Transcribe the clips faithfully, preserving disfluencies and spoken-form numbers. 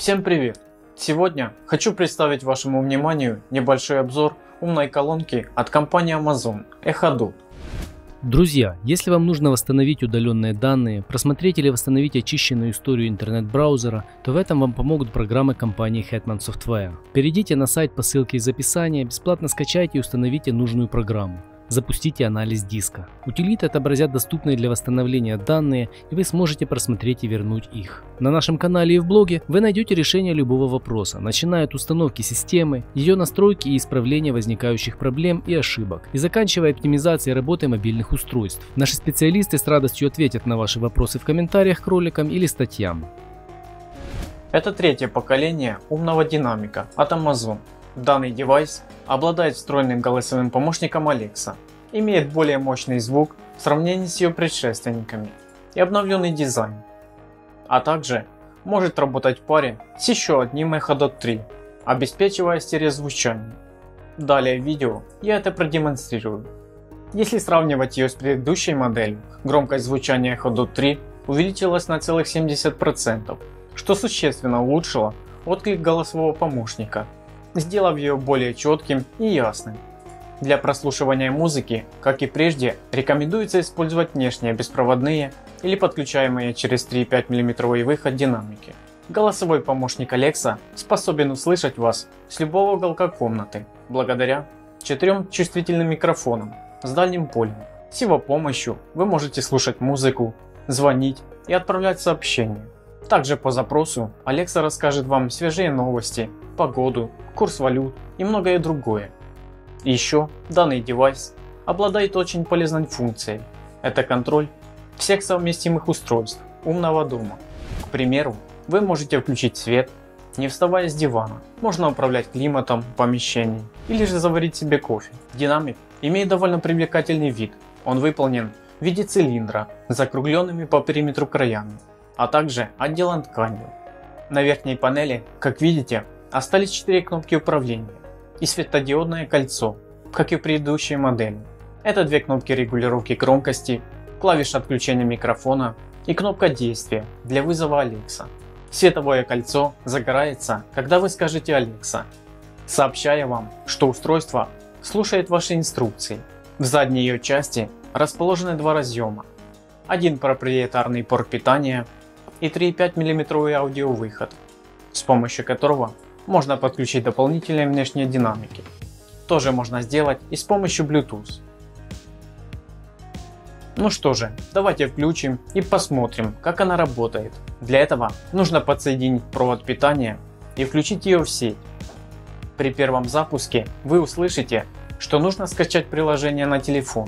Всем привет! Сегодня хочу представить вашему вниманию небольшой обзор умной колонки от компании Amazon Echo Dot. Друзья, если вам нужно восстановить удаленные данные, просмотреть или восстановить очищенную историю интернет-браузера, то в этом вам помогут программы компании Hetman Software. Перейдите на сайт по ссылке из описания, бесплатно скачайте и установите нужную программу. Запустите анализ диска. Утилиты отобразят доступные для восстановления данные, и вы сможете просмотреть и вернуть их. На нашем канале и в блоге вы найдете решение любого вопроса, начиная от установки системы, ее настройки и исправления возникающих проблем и ошибок, и заканчивая оптимизацией работы мобильных устройств. Наши специалисты с радостью ответят на ваши вопросы в комментариях к роликам или статьям. Это третье поколение умного динамика от Amazon. Данный девайс обладает встроенным голосовым помощником Alexa, имеет более мощный звук в сравнении с ее предшественниками и обновленный дизайн, а также может работать в паре с еще одним Echo Dot три, обеспечивая стереозвучание. Далее в видео я это продемонстрирую. Если сравнивать ее с предыдущей моделью, громкость звучания Echo Dot три увеличилась на целых семьдесят процентов, что существенно улучшило отклик голосового помощника, сделав ее более четким и ясным. Для прослушивания музыки, как и прежде, рекомендуется использовать внешние беспроводные или подключаемые через три и пять миллиметров выход динамики. Голосовой помощник Alexa способен услышать вас с любого уголка комнаты, благодаря четырем чувствительным микрофонам с дальним полем. С его помощью вы можете слушать музыку, звонить и отправлять сообщения. Также по запросу Alexa расскажет вам свежие новости, погоду, курс валют и многое другое. И еще данный девайс обладает очень полезной функцией. Это контроль всех совместимых устройств умного дома. К примеру, вы можете включить свет, не вставая с дивана. Можно управлять климатом в помещении или же заварить себе кофе. Динамик имеет довольно привлекательный вид. Он выполнен в виде цилиндра с закругленными по периметру краями, а также отделан тканью. На верхней панели, как видите, остались четыре кнопки управления и светодиодное кольцо, как и в предыдущей модели. Это две кнопки регулировки громкости, клавиша отключения микрофона и кнопка действия для вызова Alexa. Световое кольцо загорается, когда вы скажете Alexa, сообщая вам, что устройство слушает ваши инструкции. В задней ее части расположены два разъема. Один проприетарный порт питания и три и пять миллиметров аудиовыход, с помощью которого можно подключить дополнительные внешние динамики. Тоже можно сделать и с помощью Bluetooth. Ну что же, давайте включим и посмотрим, как она работает. Для этого нужно подсоединить провод питания и включить ее в сеть. При первом запуске вы услышите, что нужно скачать приложение на телефон.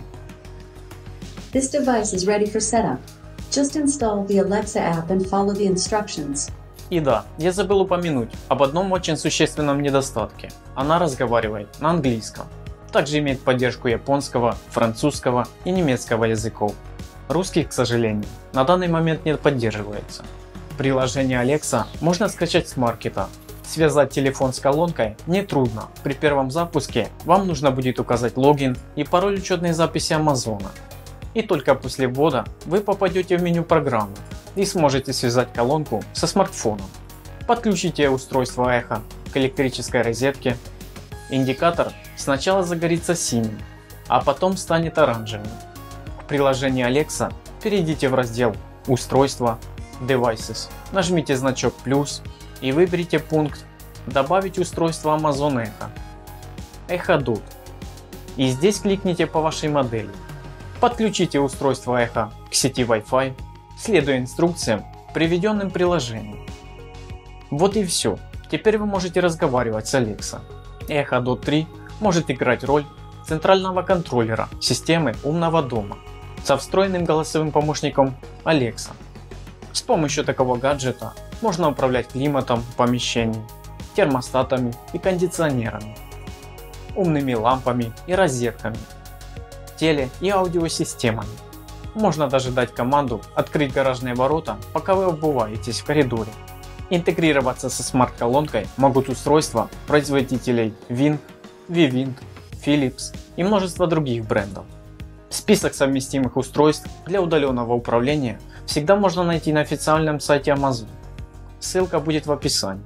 This device is ready for setup. Just install the Alexa app and follow the instructions. И да, я забыл упомянуть об одном очень существенном недостатке. Она разговаривает на английском. Также имеет поддержку японского, французского и немецкого языков. Русский, к сожалению, на данный момент не поддерживается. Приложение Alexa можно скачать с маркета. Связать телефон с колонкой нетрудно. При первом запуске вам нужно будет указать логин и пароль учетной записи Амазона. И только после ввода вы попадете в меню программы и сможете связать колонку со смартфоном. Подключите устройство Echo к электрической розетке. Индикатор сначала загорится синим, а потом станет оранжевым. В приложении Alexa перейдите в раздел «Устройства», «Devices», нажмите значок «плюс» и выберите пункт «Добавить устройство Amazon Echo», Echo Dot, и здесь кликните по вашей модели. Подключите устройство Echo к сети Wi-Fi, следуя инструкциям, приведенным приложением. Вот и все. Теперь вы можете разговаривать с Alexa. Echo Dot три может играть роль центрального контроллера системы умного дома со встроенным голосовым помощником Alexa. С помощью такого гаджета можно управлять климатом в помещении, термостатами и кондиционерами, умными лампами и розетками, теле- и аудиосистемами. Можно даже дать команду открыть гаражные ворота, пока вы обуваетесь в коридоре. Интегрироваться со смарт-колонкой могут устройства производителей Wing, Vivint, Philips и множество других брендов. Список совместимых устройств для удаленного управления всегда можно найти на официальном сайте Amazon. ссылка будет в описании.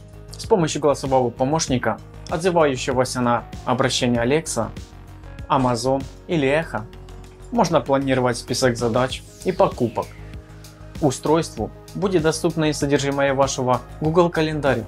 С помощью голосового помощника, отзывающегося на обращение Alexa, Amazon или Echo, можно планировать список задач и покупок. Устройству будет доступно и содержимое вашего Google календаря.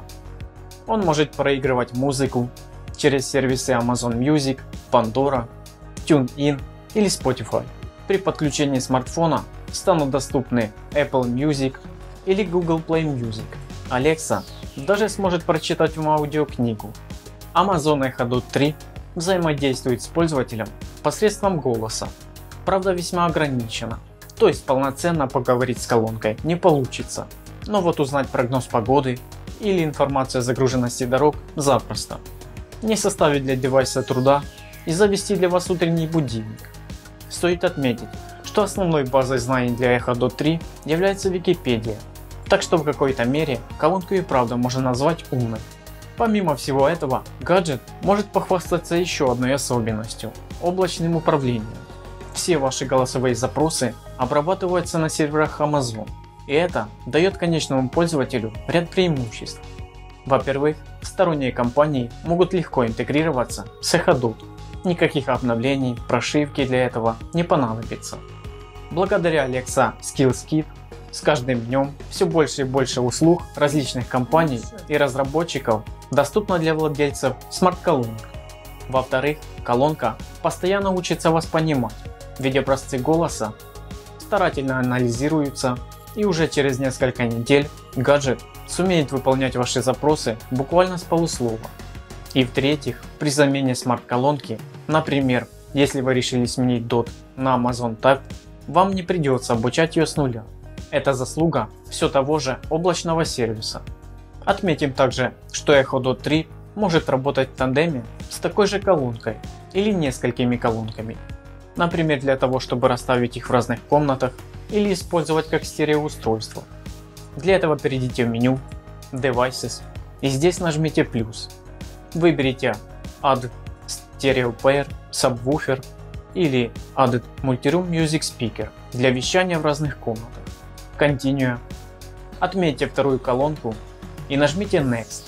Он может проигрывать музыку через сервисы Amazon Music, Pandora, TuneIn или Spotify. При подключении смартфона станут доступны Apple Music или Google Play Music. Alexa даже сможет прочитать вам аудиокнигу. Amazon Echo Dot три взаимодействует с пользователем посредством голоса, правда весьма ограниченно, то есть полноценно поговорить с колонкой не получится, но вот узнать прогноз погоды или информацию о загруженности дорог запросто. Не составит для девайса труда и завести для вас утренний будильник. Стоит отметить, что основной базой знаний для Echo Dot три является Википедия, так что в какой-то мере колонку и правда можно назвать умной. Помимо всего этого, гаджет может похвастаться еще одной особенностью – облачным управлением. Все ваши голосовые запросы обрабатываются на серверах Amazon, и это дает конечному пользователю ряд преимуществ. Во-первых, сторонние компании могут легко интегрироваться с Echo Dot. Никаких обновлений, прошивки для этого не понадобится. Благодаря Alexa Skills Kit с каждым днем все больше и больше услуг различных компаний и разработчиков доступно для владельцев смарт-колонок. Во-вторых, колонка постоянно учится вас понимать, ведь образцы голоса старательно анализируются, и уже через несколько недель гаджет сумеет выполнять ваши запросы буквально с полуслова. И в-третьих, при замене смарт-колонки, например, если вы решили сменить Dot на Amazon Tab, вам не придется обучать ее с нуля. Это заслуга все того же облачного сервиса. Отметим также, что Echo Dot три может работать в тандеме с такой же колонкой или несколькими колонками. Например, для того, чтобы расставить их в разных комнатах или использовать как стереоустройство. Для этого перейдите в меню Devices и здесь нажмите плюс. Выберите Add Stereo Pair Subwoofer или Add Multiroom Music Speaker для вещания в разных комнатах. Continue. Отметьте вторую колонку и нажмите Next.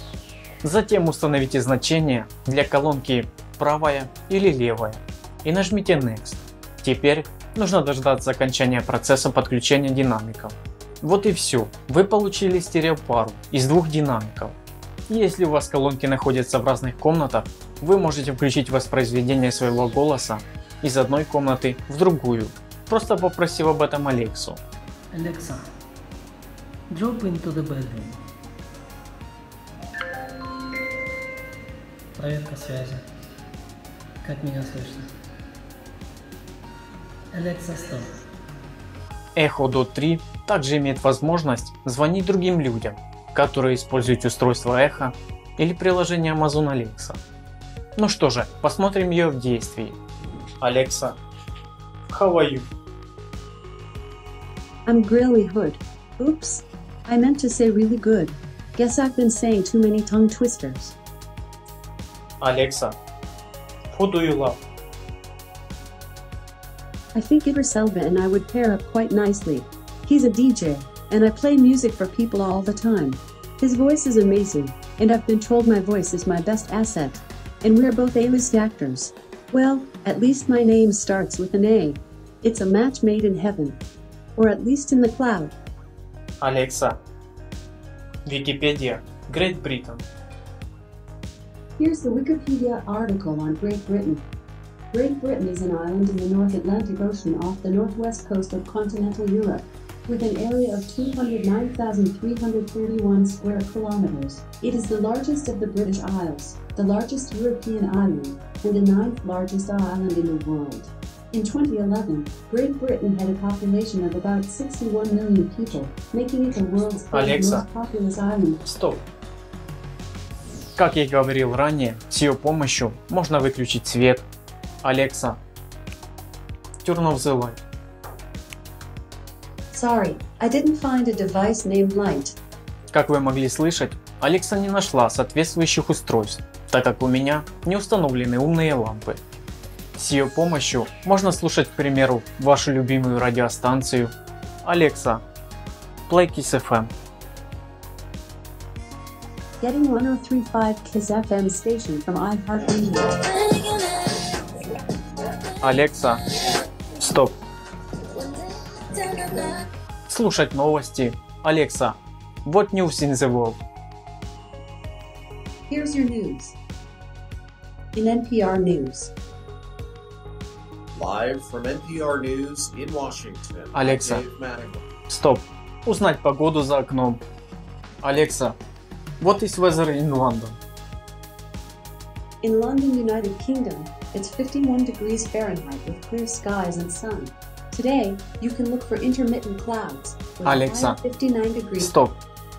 Затем установите значение для колонки правая или левая и нажмите Next. Теперь нужно дождаться окончания процесса подключения динамиков. Вот и все, вы получили стереопару из двух динамиков. Если у вас колонки находятся в разных комнатах, вы можете включить воспроизведение своего голоса из одной комнаты в другую, просто попросив об этом Алексу. Alexa, drop into the bedroom. Проверка связи. Как меня слышно? Alexa, stop. Echo Dot три также имеет возможность звонить другим людям, которые используют устройство Echo или приложение Amazon Alexa. Ну что же, посмотрим ее в действии. Alexa, how are you? I'm really hood. Oops. I meant to say really good. Guess I've been saying too many tongue twisters. Alexa, who do you love? I think Idris Elba and I would pair up quite nicely. He's a D J, and I play music for people all the time. His voice is amazing, and I've been told my voice is my best asset. And we're both A-list actors. Well, at least my name starts with an A. It's a match made in heaven. Or at least in the cloud. Alexa, Wikipedia, Great Britain. Here's the Wikipedia article on Great Britain. Great Britain is an island in the North Atlantic Ocean off the northwest coast of continental Europe, with an area of two hundred nine thousand three hundred thirty-one square kilometers. It is the largest of the British Isles, the largest European island, and the ninth largest island in the world. In twenty eleven, Great Britain had a population of about sixty-one million people, making it the world's third most populous island. Стоп. Как я и говорил ранее, с ее помощью можно выключить свет. Alexa, turn off the light. Sorry, I didn't find a device named Light. Как вы могли слышать, Alexa не нашла соответствующих устройств, так как у меня не установлены умные лампы. С ее помощью можно слушать, к примеру, вашу любимую радиостанцию. Alexa, play Kiss эф эм. Getting one oh three point five KISS эф эм station from iHeartRadio. Алекса, стоп. Слушать новости. Алекса, what news in the world? Here's your news. In эн пи ар News. Live from эн пи ар News in Washington. Алекса, Dave Madigan. стоп. Узнать погоду за окном. Алекса, what is weather in London? In London, United Kingdom, it's fifty-one degrees Fahrenheit with clear skies and sun. Today, you can look for intermittent clouds with a high Алекса, of fifty-nine degrees. стоп.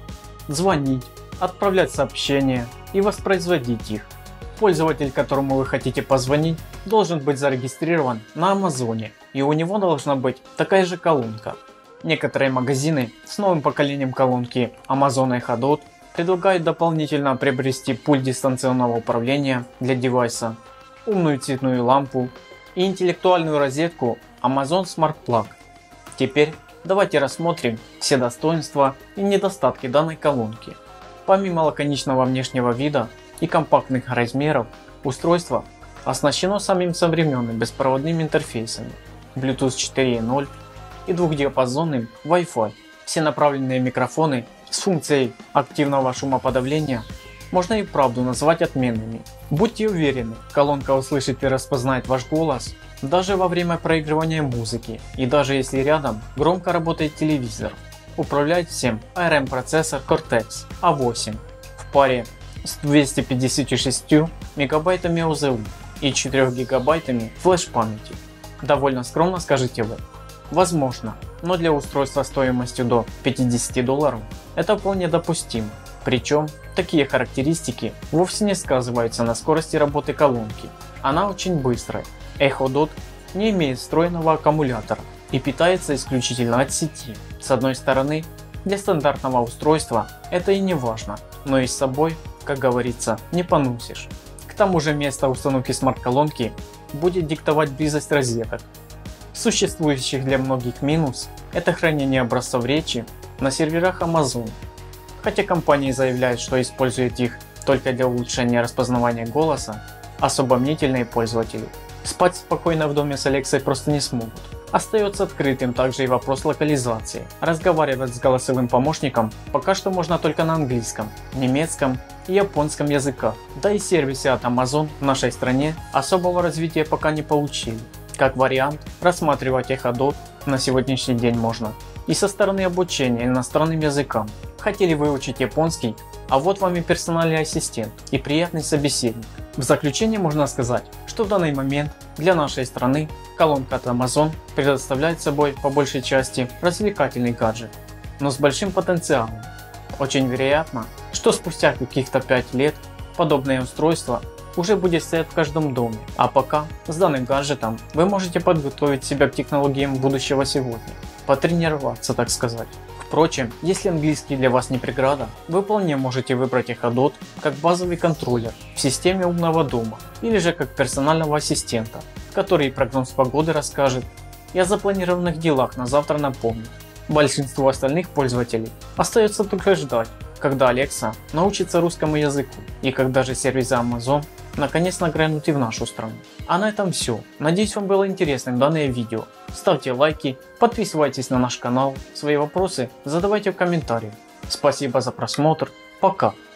Звонить, отправлять сообщения и воспроизводить их. Пользователь, которому вы хотите позвонить, должен быть зарегистрирован на Амазоне, и у него должна быть такая же колонка. Некоторые магазины с новым поколением колонки Amazon Echo Dot предлагают дополнительно приобрести пульт дистанционного управления для девайса, умную цветную лампу и интеллектуальную розетку Amazon Smart Plug. Теперь давайте рассмотрим все достоинства и недостатки данной колонки. Помимо лаконичного внешнего вида и компактных размеров, устройство оснащено самым современным беспроводным интерфейсами Bluetooth четыре ноль и двухдиапазонным Wi-Fi. Все направленные микрофоны с функцией активного шумоподавления можно и правду назвать отменными. Будьте уверены, колонка услышит и распознает ваш голос даже во время проигрывания музыки и даже если рядом громко работает телевизор. Управляет всем эй ар эм процессор Cortex а восемь в паре с двумястами пятьдесят шестью мегабайтами о зэ у и четырёмя гигабайтами флеш-памяти. Довольно скромно, скажете вы. Возможно, но для устройства стоимостью до пятидесяти долларов это вполне допустимо. Причем такие характеристики вовсе не сказываются на скорости работы колонки. Она очень быстрая. Echo Dot не имеет встроенного аккумулятора и питается исключительно от сети. С одной стороны, для стандартного устройства это и не важно, но и с собой, как говорится, не поносишь. К тому же место установки смарт-колонки будет диктовать близость розеток. Существующих для многих минус – это хранение образцов речи на серверах Amazon. Хотя компания заявляет, что использует их только для улучшения распознавания голоса, особо мнительные пользователи спать спокойно в доме с Алексой просто не смогут. Остается открытым также и вопрос локализации. Разговаривать с голосовым помощником пока что можно только на английском, немецком и японском языках. Да и сервисы от Amazon в нашей стране особого развития пока не получили. Как вариант, рассматривать Echo Dot на сегодняшний день можно и со стороны обучения иностранным языкам. Хотели выучить японский, а вот вам и персональный ассистент и приятный собеседник. В заключение можно сказать, что в данный момент для нашей страны колонка от Amazon предоставляет собой по большей части развлекательный гаджет, но с большим потенциалом. Очень вероятно, что спустя каких-то пять лет подобное устройство уже будет стоять в каждом доме, а пока с данным гаджетом вы можете подготовить себя к технологиям будущего сегодня, потренироваться, так сказать. Впрочем, если английский для вас не преграда, вы вполне можете выбрать Echo Dot как базовый контроллер в системе умного дома или же как персонального ассистента, который прогноз погоды расскажет и о запланированных делах на завтра напомнит. Большинству остальных пользователей остается только ждать, когда Alexa научится русскому языку и когда же сервисы Amazon наконец нагрянут и в нашу страну. А на этом все. Надеюсь, вам было интересным данное видео. Ставьте лайки, подписывайтесь на наш канал, свои вопросы задавайте в комментариях. Спасибо за просмотр, пока.